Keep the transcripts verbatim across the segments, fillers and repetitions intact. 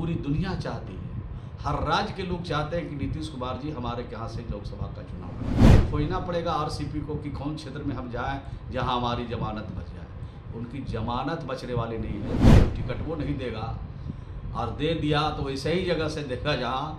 पूरी दुनिया चाहती है, हर राज्य के लोग चाहते हैं कि नीतीश कुमार जी हमारे यहाँ से लोकसभा का चुनाव खोजना पड़ेगा आरसीपी को कि कौन क्षेत्र में हम जाएं जहां हमारी जमानत बच जाए। उनकी जमानत बचने वाली नहीं है, तो टिकट वो नहीं देगा, और दे दिया तो ऐसे ही जगह से देखा जहां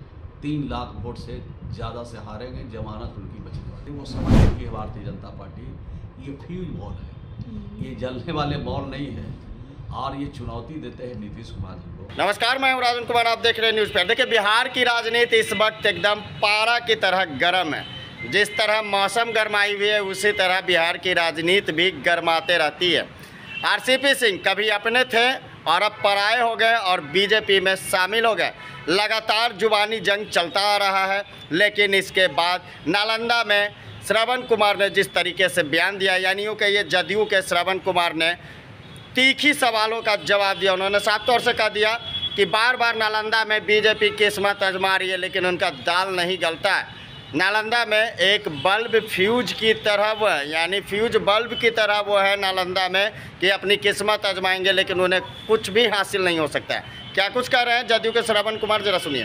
तीन लाख वोट से ज़्यादा से हारेंगे, जमानत उनकी बचने वाली। वो समझ चुकी है भारतीय जनता पार्टी ये फ्यूज बॉल है, ये जलने वाले बॉल नहीं है, और ये चुनौती देते हैं नीतीश कुमार जी को। नमस्कार, मैं हूं राजन कुमार, आप देख रहे हैं न्यूज़ पेपर। देखिए, बिहार की राजनीति इस वक्त एकदम पारा की तरह गर्म है। जिस तरह मौसम गरमाई हुई है उसी तरह बिहार की राजनीति भी गरमाते रहती है। आरसीपी सिंह कभी अपने थे और अब पराये हो गए और बीजेपी में शामिल हो गए। लगातार जुबानी जंग चलता आ रहा है, लेकिन इसके बाद नालंदा में श्रवण कुमार ने जिस तरीके से बयान दिया, यानी कि ये जदयू के श्रवण कुमार ने तीखी सवालों का जवाब दिया। उन्होंने साफ तौर से कह दिया कि बार बार नालंदा में बीजेपी किस्मत आजमा रही है, लेकिन उनका दाल नहीं गलता है। नालंदा में एक बल्ब फ्यूज की तरह वो है, यानी फ्यूज बल्ब की तरह वो है नालंदा में कि अपनी किस्मत आजमाएंगे लेकिन उन्हें कुछ भी हासिल नहीं हो सकता है। क्या कुछ कह रहे हैं जदयू के श्रवण कुमार, जरा सुनिए।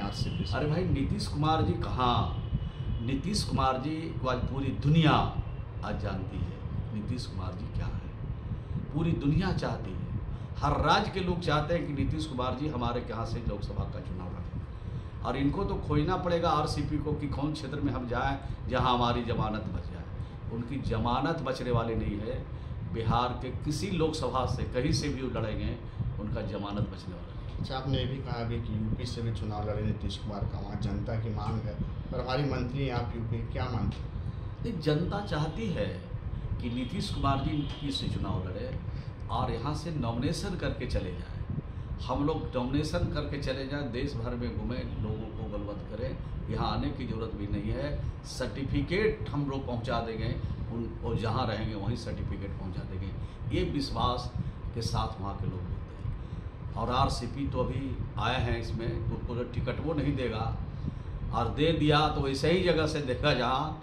अरे भाई, नीतीश कुमार जी कहाँ, नीतीश कुमार जी को आज पूरी दुनिया आज जानती है। नीतीश कुमार जी क्या है, पूरी दुनिया चाहती है, हर राज्य के लोग चाहते हैं कि नीतीश कुमार जी हमारे यहाँ से लोकसभा का चुनाव लड़ें, और इनको तो खोजना पड़ेगा आरसीपी को कि कौन क्षेत्र में हम जाएं जहां हमारी जमानत बच जाए। उनकी जमानत बचने वाली नहीं है। बिहार के किसी लोकसभा से कहीं से भी वो लड़ेंगे, उनका जमानत बचने वाला नहीं। अच्छा, आपने ये भी कहा अभी कि यूपी से भी चुनाव लड़े नीतीश कुमार का, वहाँ जनता की मांग है, और हमारी मंत्री आप यूपी क्या मानते हैं? जनता चाहती है कि नीतीश कुमार जी यूपी से चुनाव लड़े और यहाँ से नॉमिनेशन करके चले जाएं। हम लोग नॉमिनेशन करके चले जाएं, देश भर में घूमें, लोगों को बलवत करें। यहाँ आने की ज़रूरत भी नहीं है, सर्टिफिकेट हम लोग पहुँचा देंगे, उन और जहाँ रहेंगे वहीं सर्टिफिकेट पहुँचा देंगे। ये विश्वास के साथ वहाँ के लोग होते हैं। और आरसीपी तो अभी आए हैं इसमें, तो उनको टिकट वो नहीं देगा, और दे दिया तो ऐसे ही जगह से देखा जहाँ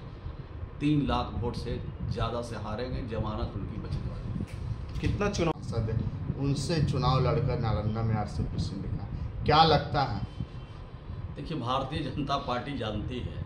तीन लाख वोट से ज़्यादा से हारेंगे, जमानत उनकी बचने वाली। कितना चुनाव सद उनसे चुनाव लड़कर नालंदा में आरसीपी सिंह लिखा, क्या लगता है? देखिए, भारतीय जनता पार्टी जानती है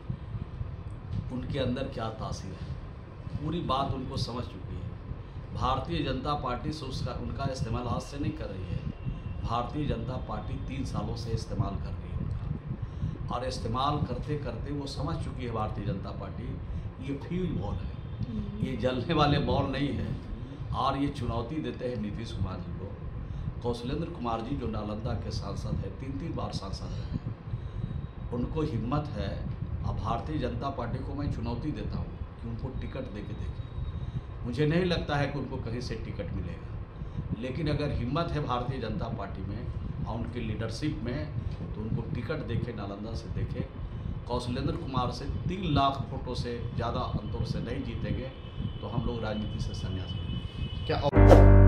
उनके अंदर क्या तासीर है, पूरी बात उनको समझ चुकी है। भारतीय जनता पार्टी से उसका उनका इस्तेमाल आज से नहीं कर रही है। भारतीय जनता पार्टी तीन सालों से इस्तेमाल कर रही है उनका, और इस्तेमाल करते करते वो समझ चुकी है भारतीय जनता पार्टी ये फ्यूज बॉल है, ये जलने वाले बॉल नहीं है, और ये चुनौती देते हैं नीतीश कुमार जी को। कौशलेंद्र कुमार जी जो नालंदा के सांसद हैं, तीन तीन बार सांसद हैं, उनको हिम्मत है। अब भारतीय जनता पार्टी को मैं चुनौती देता हूँ कि उनको टिकट दे के देखें। मुझे नहीं लगता है कि उनको कहीं से टिकट मिलेगा, लेकिन अगर हिम्मत है भारतीय जनता पार्टी में और उनकी लीडरशिप में, तो उनको टिकट देखे, नालंदा से देखे। कौशलेंद्र कुमार से तीन लाख वोटों से ज़्यादा अंतर से नहीं जीतेंगे तो हम लोग राजनीति से संन्यास लेंगे। क्या